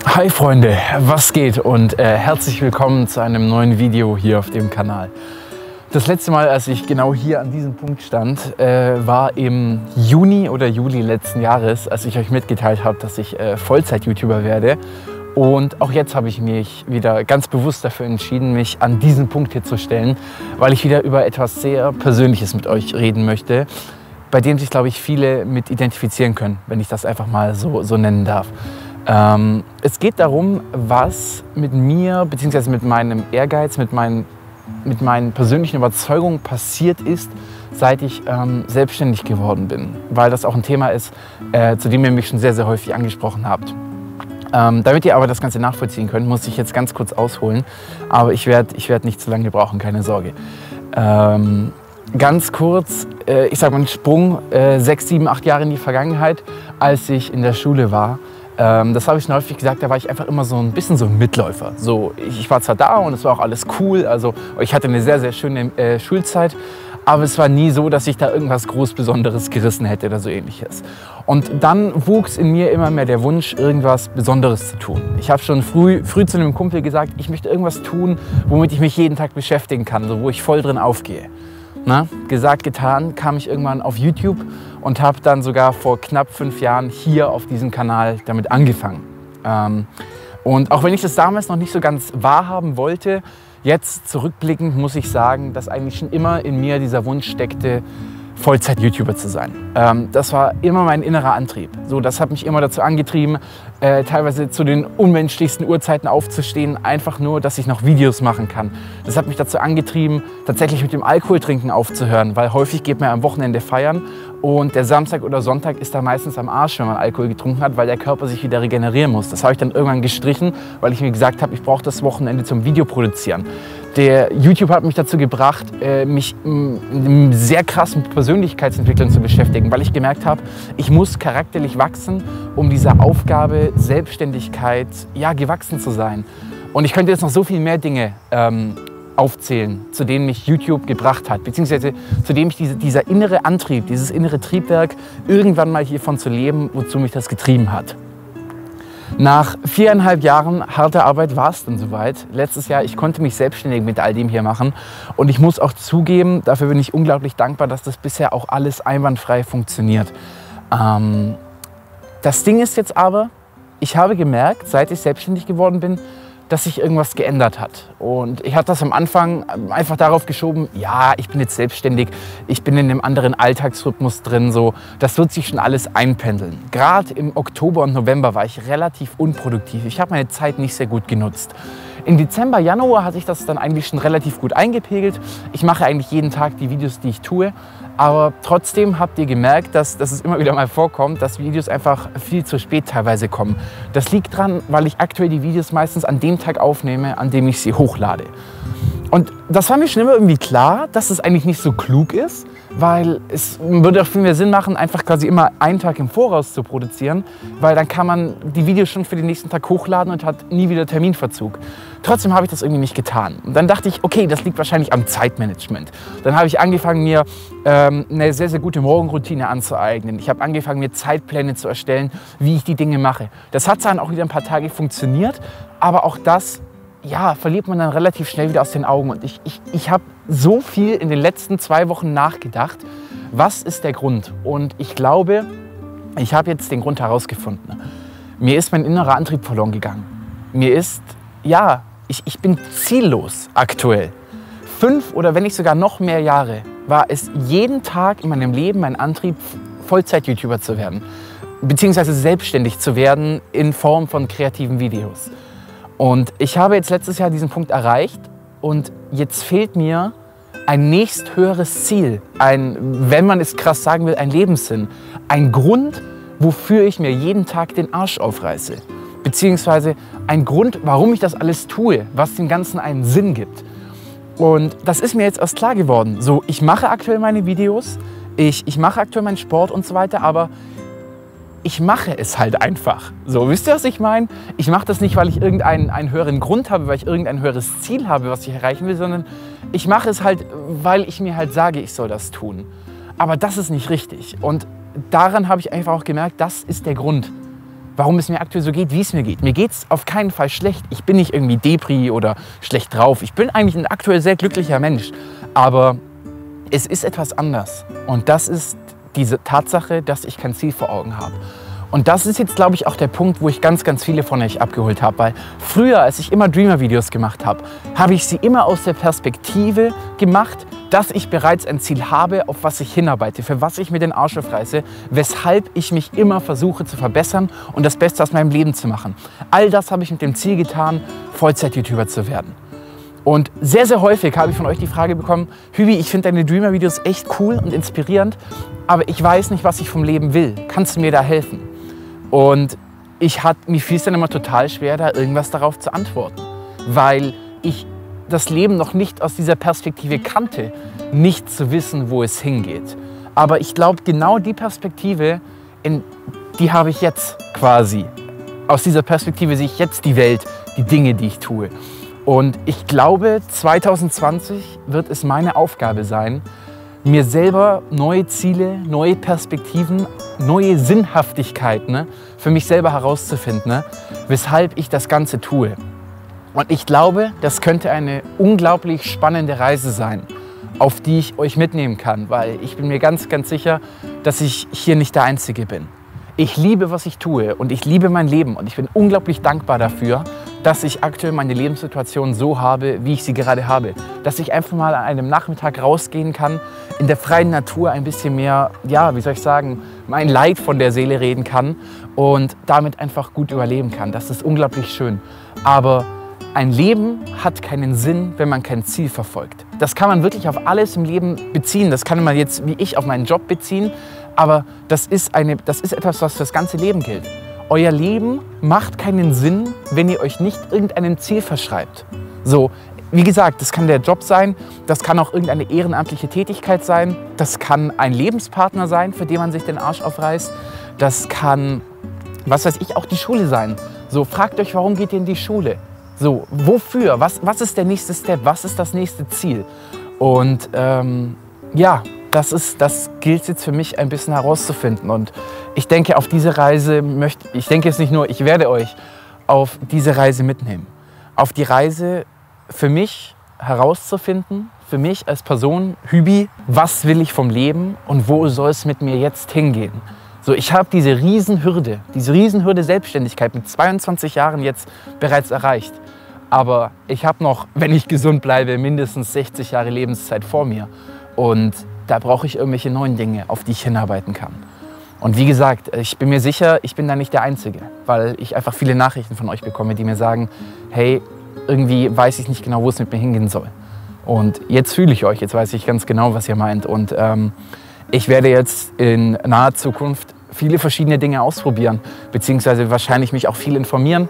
Hi Freunde, was geht und herzlich willkommen zu einem neuen Video hier auf dem Kanal. Das letzte Mal, als ich genau hier an diesem Punkt stand, war im Juni oder Juli letzten Jahres, als ich euch mitgeteilt habe, dass ich Vollzeit-YouTuber werde. Und auch jetzt habe ich mich wieder ganz bewusst dafür entschieden, mich an diesen Punkt hier zu stellen, weil ich wieder über etwas sehr Persönliches mit euch reden möchte, bei dem sich, glaube ich, viele mit identifizieren können, wenn ich das einfach mal so nennen darf. Es geht darum, was mit mir bzw. mit meinem Ehrgeiz, mit meinen persönlichen Überzeugungen passiert ist, seit ich selbstständig geworden bin. Weil das auch ein Thema ist, zu dem ihr mich schon sehr, sehr häufig angesprochen habt. Damit ihr aber das Ganze nachvollziehen könnt, muss ich jetzt ganz kurz ausholen. Aber ich werd nicht zu lange brauchen, keine Sorge. Ganz kurz, ich sage mal einen Sprung, 6, 7, 8 Jahre in die Vergangenheit, als ich in der Schule war. Das habe ich schon häufig gesagt, da war ich einfach immer so ein bisschen so ein Mitläufer. So, ich war zwar da und es war auch alles cool, also ich hatte eine sehr, sehr schöne Schulzeit, aber es war nie so, dass ich da irgendwas groß Besonderes gerissen hätte oder so ähnliches. Und dann wuchs in mir immer mehr der Wunsch, irgendwas Besonderes zu tun. Ich habe schon früh zu einem Kumpel gesagt, ich möchte irgendwas tun, womit ich mich jeden Tag beschäftigen kann, so, wo ich voll drin aufgehe. Na, gesagt, getan, kam ich irgendwann auf YouTube und habe dann sogar vor knapp 5 Jahren hier auf diesem Kanal damit angefangen. Und auch wenn ich das damals noch nicht so ganz wahrhaben wollte, jetzt zurückblickend muss ich sagen, dass eigentlich schon immer in mir dieser Wunsch steckte, Vollzeit-YouTuber zu sein. Das war immer mein innerer Antrieb. So, das hat mich immer dazu angetrieben, teilweise zu den unmenschlichsten Uhrzeiten aufzustehen, einfach nur, dass ich noch Videos machen kann. Das hat mich dazu angetrieben, tatsächlich mit dem Alkoholtrinken aufzuhören, weil häufig geht man am Wochenende feiern und der Samstag oder Sonntag ist da meistens am Arsch, wenn man Alkohol getrunken hat, weil der Körper sich wieder regenerieren muss. Das habe ich dann irgendwann gestrichen, weil ich mir gesagt habe, ich brauche das Wochenende zum Videoproduzieren. Der YouTube hat mich dazu gebracht, mich sehr krass mit Persönlichkeitsentwicklung zu beschäftigen, weil ich gemerkt habe, ich muss charakterlich wachsen, um dieser Aufgabe Selbstständigkeit gewachsen zu sein. Und ich könnte jetzt noch so viel mehr Dinge aufzählen, zu denen mich YouTube gebracht hat, beziehungsweise zu dem ich dieser innere Antrieb, dieses innere Triebwerk, irgendwann mal hiervon zu leben, wozu mich das getrieben hat. Nach 4,5 Jahren harter Arbeit war es dann soweit. Letztes Jahr, ich konnte mich selbstständig mit all dem hier machen. Und ich muss auch zugeben, dafür bin ich unglaublich dankbar, dass das bisher auch alles einwandfrei funktioniert. Das Ding ist jetzt aber, ich habe gemerkt, seit ich selbstständig geworden bin, dass sich irgendwas geändert hat. Und ich habe das am Anfang einfach darauf geschoben, ja, ich bin jetzt selbstständig, ich bin in einem anderen Alltagsrhythmus drin, so, das wird sich schon alles einpendeln. Gerade im Oktober und November war ich relativ unproduktiv. Ich habe meine Zeit nicht sehr gut genutzt. Im Dezember, Januar hat sich das dann eigentlich schon relativ gut eingepegelt. Ich mache eigentlich jeden Tag die Videos, die ich tue. Aber trotzdem habt ihr gemerkt, dass es immer wieder mal vorkommt, dass Videos einfach viel zu spät teilweise kommen. Das liegt daran, weil ich aktuell die Videos meistens an dem Tag aufnehme, an dem ich sie hochlade. Und das war mir schon immer irgendwie klar, dass es eigentlich nicht so klug ist, weil es würde auch viel mehr Sinn machen, einfach quasi immer einen Tag im Voraus zu produzieren, weil dann kann man die Videos schon für den nächsten Tag hochladen und hat nie wieder Terminverzug. Trotzdem habe ich das irgendwie nicht getan. Und dann dachte ich, okay, das liegt wahrscheinlich am Zeitmanagement. Dann habe ich angefangen, mir eine sehr, sehr gute Morgenroutine anzueignen. Ich habe angefangen, mir Zeitpläne zu erstellen, wie ich die Dinge mache. Das hat dann auch wieder ein paar Tage funktioniert, aber auch das verliert man dann relativ schnell wieder aus den Augen. Und ich habe so viel in den letzten 2 Wochen nachgedacht, was ist der Grund? Und ich glaube, ich habe jetzt den Grund herausgefunden. Mir ist mein innerer Antrieb verloren gegangen. Mir ist, ich bin ziellos aktuell. 5 oder wenn nicht sogar noch mehr Jahre war es jeden Tag in meinem Leben mein Antrieb, Vollzeit-YouTuber zu werden. Beziehungsweise selbstständig zu werden in Form von kreativen Videos. Und ich habe jetzt letztes Jahr diesen Punkt erreicht und jetzt fehlt mir ein nächsthöheres Ziel, wenn man es krass sagen will, ein Lebenssinn. Ein Grund, wofür ich mir jeden Tag den Arsch aufreiße. Beziehungsweise ein Grund, warum ich das alles tue, was dem Ganzen einen Sinn gibt. Und das ist mir jetzt erst klar geworden. So, ich mache aktuell meine Videos, ich mache aktuell meinen Sport und so weiter, aber ich mache es halt einfach. So, wisst ihr, was ich meine? Ich mache das nicht, weil ich irgendeinen höheren Grund habe, weil ich irgendein höheres Ziel habe, was ich erreichen will, sondern ich mache es halt, weil ich mir halt sage, ich soll das tun. Aber das ist nicht richtig. Und daran habe ich einfach auch gemerkt, das ist der Grund, warum es mir aktuell so geht, wie es mir geht. Mir geht es auf keinen Fall schlecht. Ich bin nicht irgendwie Depri oder schlecht drauf. Ich bin eigentlich ein aktuell sehr glücklicher Mensch. Aber es ist etwas anders. Und das ist diese Tatsache, dass ich kein Ziel vor Augen habe. Und das ist jetzt, glaube ich, auch der Punkt, wo ich ganz, ganz viele von euch abgeholt habe. Weil früher, als ich immer Dreamer-Videos gemacht habe, habe ich sie immer aus der Perspektive gemacht, dass ich bereits ein Ziel habe, auf was ich hinarbeite, für was ich mir den Arsch aufreiße, weshalb ich mich immer versuche zu verbessern und das Beste aus meinem Leben zu machen. All das habe ich mit dem Ziel getan, Vollzeit-YouTuber zu werden. Und sehr, sehr häufig habe ich von euch die Frage bekommen, Hübi, ich finde deine Dreamer-Videos echt cool und inspirierend, aber ich weiß nicht, was ich vom Leben will. Kannst du mir da helfen? Und mir fiel es dann immer total schwer, da irgendwas darauf zu antworten, weil ich das Leben noch nicht aus dieser Perspektive kannte, nicht zu wissen, wo es hingeht. Aber ich glaube, genau die Perspektive, die habe ich jetzt quasi. Aus dieser Perspektive sehe ich jetzt die Welt, die Dinge, die ich tue. Und ich glaube, 2020 wird es meine Aufgabe sein, mir selber neue Ziele, neue Perspektiven, neue Sinnhaftigkeit für mich selber herauszufinden, weshalb ich das Ganze tue. Und ich glaube, das könnte eine unglaublich spannende Reise sein, auf die ich euch mitnehmen kann, weil ich bin mir ganz, ganz sicher, dass ich hier nicht der Einzige bin. Ich liebe, was ich tue und ich liebe mein Leben und ich bin unglaublich dankbar dafür, dass ich aktuell meine Lebenssituation so habe, wie ich sie gerade habe. Dass ich einfach mal an einem Nachmittag rausgehen kann, in der freien Natur ein bisschen mehr, ja, wie soll ich sagen, mein Leid von der Seele reden kann und damit einfach gut überleben kann. Das ist unglaublich schön. Aber ein Leben hat keinen Sinn, wenn man kein Ziel verfolgt. Das kann man wirklich auf alles im Leben beziehen. Das kann man jetzt, wie ich, auf meinen Job beziehen. Aber das ist etwas, was für das ganze Leben gilt. Euer Leben macht keinen Sinn, wenn ihr euch nicht irgendeinem Ziel verschreibt. So, wie gesagt, das kann der Job sein, das kann auch irgendeine ehrenamtliche Tätigkeit sein, das kann ein Lebenspartner sein, für den man sich den Arsch aufreißt, das kann, was weiß ich, auch die Schule sein. So, fragt euch, warum geht ihr in die Schule? So, wofür? Was ist der nächste Step? Was ist das nächste Ziel? Und ja, das gilt jetzt für mich ein bisschen herauszufinden. Und ich denke, auf diese Reise ich denke jetzt nicht nur, ich werde euch auf diese Reise mitnehmen. Auf die Reise für mich herauszufinden, für mich als Person, Hübi, was will ich vom Leben und wo soll es mit mir jetzt hingehen? So, ich habe diese Riesenhürde Selbstständigkeit mit 22 Jahren jetzt bereits erreicht. Aber ich habe noch, wenn ich gesund bleibe, mindestens 60 Jahre Lebenszeit vor mir. Und da brauche ich irgendwelche neuen Dinge, auf die ich hinarbeiten kann. Und wie gesagt, ich bin mir sicher, ich bin da nicht der Einzige, weil ich einfach viele Nachrichten von euch bekomme, die mir sagen, hey, irgendwie weiß ich nicht genau, wo es mit mir hingehen soll. Und jetzt fühle ich euch, jetzt weiß ich ganz genau, was ihr meint. Und ich werde jetzt in naher Zukunft viele verschiedene Dinge ausprobieren, beziehungsweise wahrscheinlich mich auch viel informieren,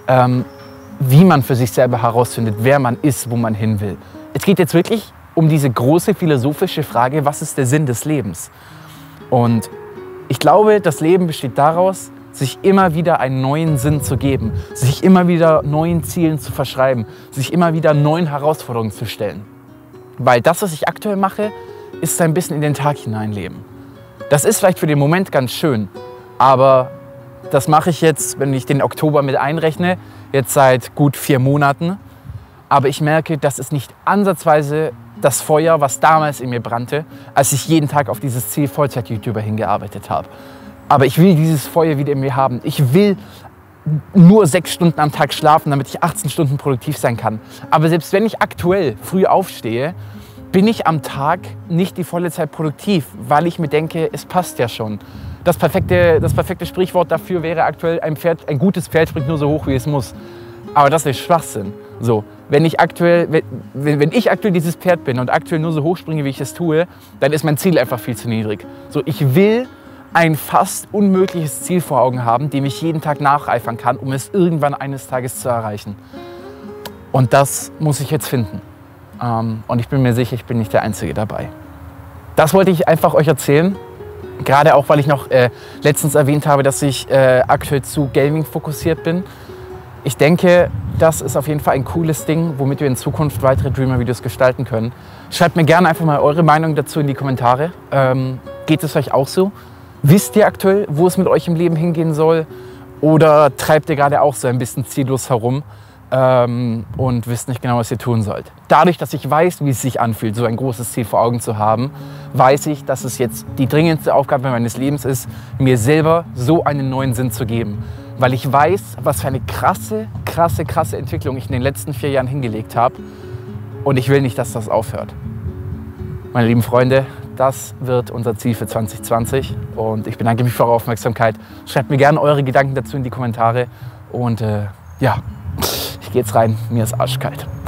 wie man für sich selber herausfindet, wer man ist, wo man hin will. Es geht jetzt wirklich um diese große philosophische Frage, was ist der Sinn des Lebens? Und ich glaube, das Leben besteht daraus, sich immer wieder einen neuen Sinn zu geben, sich immer wieder neuen Zielen zu verschreiben, sich immer wieder neuen Herausforderungen zu stellen. Weil das, was ich aktuell mache, ist ein bisschen in den Tag hineinleben. Das ist vielleicht für den Moment ganz schön, aber das mache ich jetzt, wenn ich den Oktober mit einrechne, jetzt seit gut 4 Monaten. Aber ich merke, das ist nicht ansatzweise das Feuer, was damals in mir brannte, als ich jeden Tag auf dieses Ziel Vollzeit-YouTuber hingearbeitet habe. Aber ich will dieses Feuer wieder in mir haben. Ich will nur 6 Stunden am Tag schlafen, damit ich 18 Stunden produktiv sein kann. Aber selbst wenn ich aktuell früh aufstehe, bin ich am Tag nicht die volle Zeit produktiv, weil ich mir denke, es passt ja schon. Das perfekte Sprichwort dafür wäre aktuell, ein gutes Pferd springt nur so hoch, wie es muss. Aber das ist Schwachsinn. So, wenn ich aktuell dieses Pferd bin und aktuell nur so hoch springe, wie ich es tue, dann ist mein Ziel einfach viel zu niedrig. So, ich will ein fast unmögliches Ziel vor Augen haben, dem ich jeden Tag nacheifern kann, um es irgendwann eines Tages zu erreichen. Und das muss ich jetzt finden. Und ich bin mir sicher, ich bin nicht der Einzige dabei. Das wollte ich einfach euch erzählen. Gerade auch, weil ich noch letztens erwähnt habe, dass ich aktuell zu Gaming fokussiert bin. Ich denke, das ist auf jeden Fall ein cooles Ding, womit wir in Zukunft weitere Dreamer-Videos gestalten können. Schreibt mir gerne einfach mal eure Meinung dazu in die Kommentare. Geht es euch auch so? Wisst ihr aktuell, wo es mit euch im Leben hingehen soll? Oder treibt ihr gerade auch so ein bisschen ziellos herum und wisst nicht genau, was ihr tun sollt? Dadurch, dass ich weiß, wie es sich anfühlt, so ein großes Ziel vor Augen zu haben, weiß ich, dass es jetzt die dringendste Aufgabe meines Lebens ist, mir selber so einen neuen Sinn zu geben. Weil ich weiß, was für eine krasse Entwicklung ich in den letzten 4 Jahren hingelegt habe. Und ich will nicht, dass das aufhört. Meine lieben Freunde, das wird unser Ziel für 2020. Und ich bedanke mich für eure Aufmerksamkeit. Schreibt mir gerne eure Gedanken dazu in die Kommentare. Und ja, ich gehe jetzt rein, mir ist arschkalt.